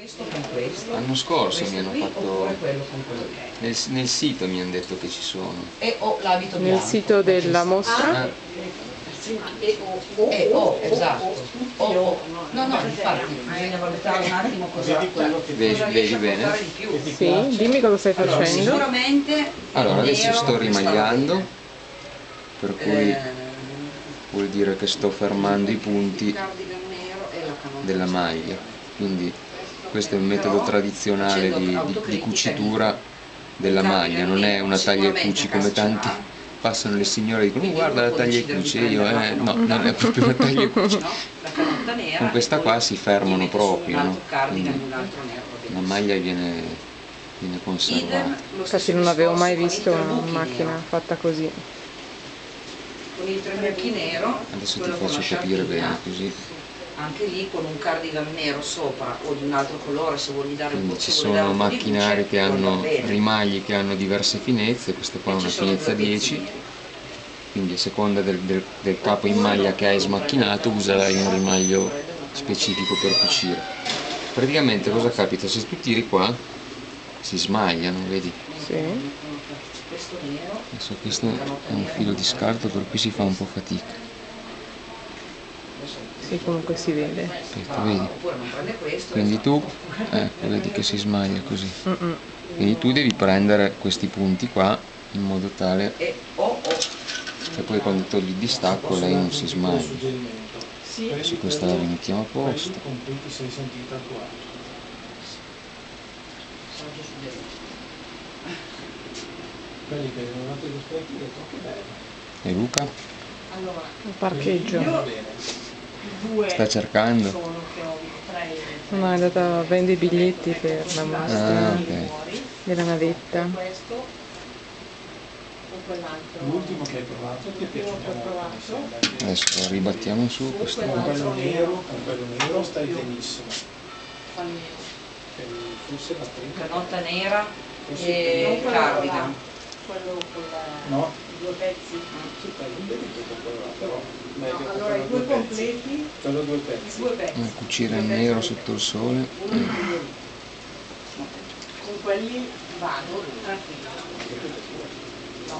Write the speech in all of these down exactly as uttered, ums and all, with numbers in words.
L'anno scorso mi hanno fatto, nel, nel sito mi hanno detto che ci sono. E ho l'abito Nel sito della mostra? Ah. E o, e o, esatto. O, o. No, no, infatti, bisogna valutare un attimo cosa, Vedi, cosa vedi bene? Sì, dimmi cosa stai allora, facendo. sicuramente Allora, adesso nero, sto rimagliando, per cui eh, vuol dire che sto fermando i punti cardigan nero e la canotta della maglia. Quindi questo è il metodo tradizionale di, di, di cucitura della maglia, non è una taglia e cuci come tanti passano le signore e dicono guarda la taglia e cuci, e io eh, no, non è proprio una taglia e cuci. Con questa qua si fermano proprio, no? Quindi la maglia viene, viene conservata. Infatti non avevo mai visto una macchina fatta così. Con il tre buchi nero, Adesso ti faccio capire bene così. Anche lì con un cardigan nero sopra o di un altro colore se vuoi dare un Quindi po' ci se vuoi dare sono un po' di macchinari luce, che hanno va bene. rimagli che hanno diverse finezze, questa qua è E una ci sono finezza due pezzi dieci, neri. quindi a seconda del, del, del capo in maglia che hai smacchinato userai un rimaglio specifico per cucire. Praticamente cosa capita? Se tu tiri qua si smagliano, vedi? Sì. Questo nero, Adesso questo è un filo di scarto per cui si fa un po' fatica. Sì, comunque si vede. Aspetta, vedi? oppure non prende questo. Quindi tu, ecco, vedi che si smaglia così. Mm -mm. Quindi tu devi prendere questi punti qua in modo tale E o o. che poi quando togli il distacco lei non si smaglia. Su questa la rimettiamo a posto. E Luca? Il parcheggio. Sta cercando? No, è andata a vendere i biglietti per la mostra Ah, ok. della navetta. L'ultimo che hai provato ti è piaciuto molto? Adesso lo ribattiamo su questo Con qua. quello nero, con quello nero stai benissimo. Forse la prima. Canotta nera e cardigan. Quello con la... No? due pezzi. Sì, quello vedi tutto quello là, però meglio No, che allora i quello due due pezzi. completi, Quello due i pezzi. due pezzi. Eh, cucire il nero sotto il sole. Con quelli vado tranquillo. No,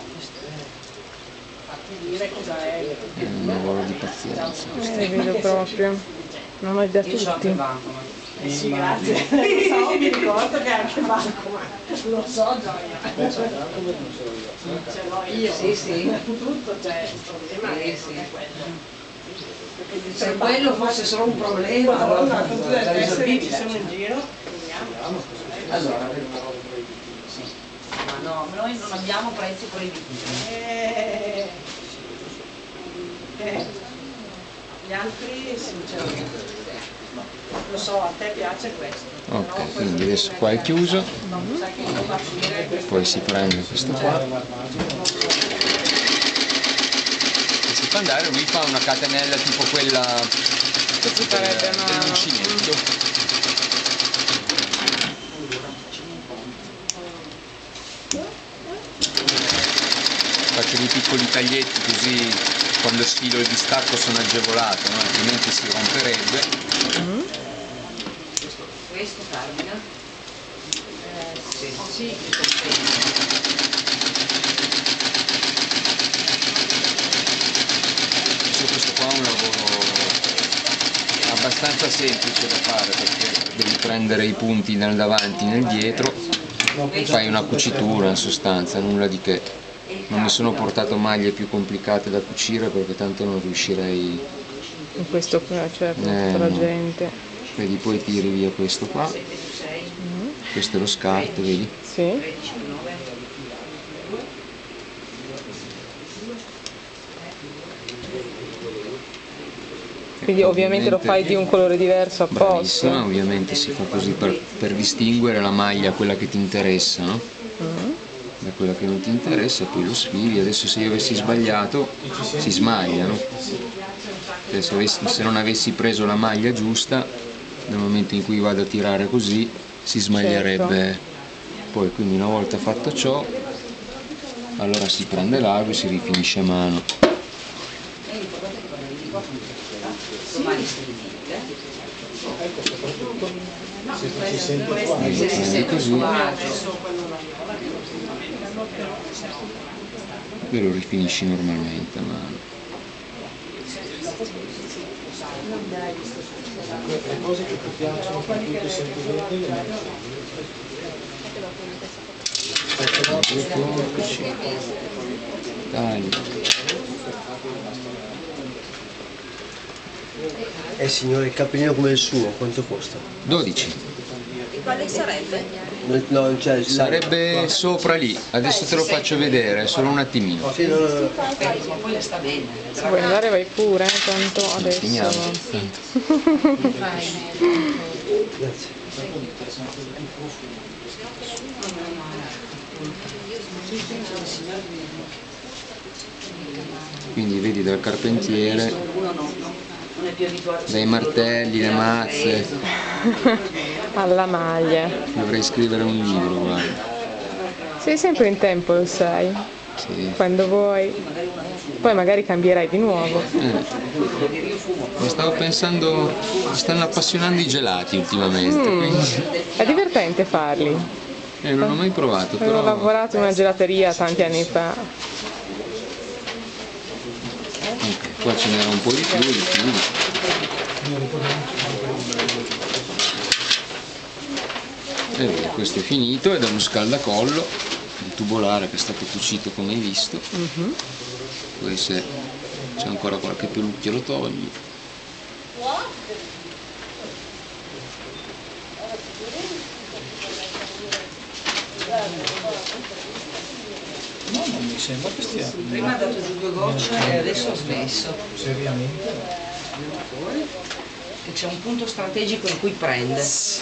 fatti dire cosa è. È un lavoro di pazienza. Eh, vedo proprio. Non hai da Io c'ho anche il tutti. banco. Eh sì, grazie. Lo so, mi ricordo che anche Marco, ma lo so Gioia. Beh, c'è tanto che non ce l'ho io. Ce l'ho io. Sì, sì. Tutto c'è, il problema Sì, è sì. quello. Se quello fosse solo un problema, allora Madonna, con tutte le era teste che ci risolvibile. sono in giro, vediamo. Allora, una roba proibitiva. sì. Ma no, noi non abbiamo prezzi proibitivi. Eh, eh, gli altri sinceramente lo so, a te piace questo. Ok, quindi adesso qua è chiuso, Sai che io faccio dire questo. poi si prende questo qua e si fa andare, lui fa una catenella tipo quella del, farebbe a mano. dell'uncinetto. Faccio dei piccoli taglietti così quando sfilo il distacco sono agevolato, no? Altrimenti si romperebbe. Mm. Questo cardigan? Eh, sì, sì. Adesso questo qua è un lavoro abbastanza semplice da fare perché devi prendere i punti nel davanti e nel dietro, fai una cucitura in sostanza, nulla di che. Non mi sono portato maglie più complicate da cucire perché tanto non riuscirei. In questo qua, certo, Eh, tutta la no. gente. Vedi, poi tiri via questo qua, Mm. questo è lo scarto, vedi? Sì. Quindi ovviamente lo fai di un colore diverso apposta. Bravissima, ovviamente si fa così per, per distinguere la maglia, quella che ti interessa, no? Mm. Da quella che non ti interessa, poi lo sfili. Adesso se io avessi sbagliato si smaglia, no? Cioè, se, avessi, se non avessi preso la maglia giusta, nel momento in cui vado a tirare così si smaglierebbe. Certo. Poi quindi una volta fatto ciò, allora si prende l'ago e si rifinisce a mano. Domani si Se ci sente qua. Quindi Se si prendi sente così, suo agio. e lo rifinisci normalmente a mano. Le cose che ti piacciono, per cui ti senti bene, le metti. Due forbici, taglio. Eh signore, il cappellino come il suo, quanto costa? dodici. E quale sarebbe? No, no, cioè, Sarebbe sopra lì, adesso te lo faccio vedere, solo un attimino. Sì, no, no, no. Perfetto, ma poi le sta bene. Se vuoi andare vai pure, eh, tanto adesso. Finiamo. Tanto. Grazie. Quindi vedi dal carpentiere, Uno no, no, non è più abituato. dai martelli, le mazze, Alla maglia. dovrei scrivere un libro, guarda. Sei sempre in tempo, lo sai. Sì. Quando vuoi. Poi magari cambierai di nuovo. Eh. Mi stavo pensando, mi stanno appassionando i gelati ultimamente, Mm. quindi È divertente farli. eh, non ho mai provato, Avevo però lavorato in una gelateria tanti anni fa. ok, qua ce n'era un po' di più, di più. E vedi, questo è finito ed è uno scaldacollo, il tubolare che è stato cucito come hai visto. Mhm. Poi se c'è ancora qualche pelucchio lo togli. No, non mi sembra che stia Prima ha dato giù due gocce e adesso ha smesso. seriamente. Che c'è un punto strategico in cui prende.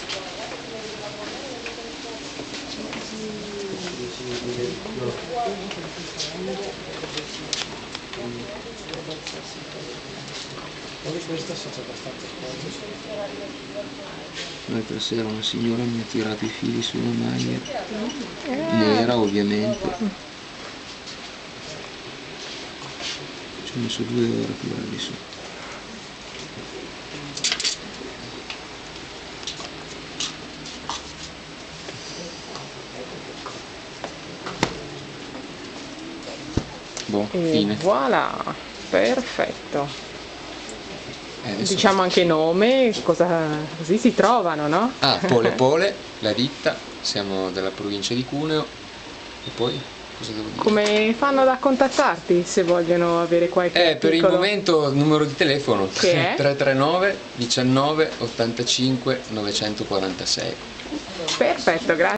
Poi questa si è abbastanza sporca. L'altra sera una signora mi ha tirato i fili su una maglia, nera ovviamente. Ci ho messo due ore a tirarli su. Boh, E fine. voilà, perfetto. Eh, adesso- Diciamo anche nome, cosa così si trovano, no? Ah, Pole Pole, la ditta, siamo della provincia di Cuneo. E poi cosa devo dire? Come fanno ad contattarti se vogliono avere qualche Eh, per il articolo? momento il numero di telefono Che è? tre tre nove diciannove ottantacinque novecentoquarantasei. Perfetto, grazie.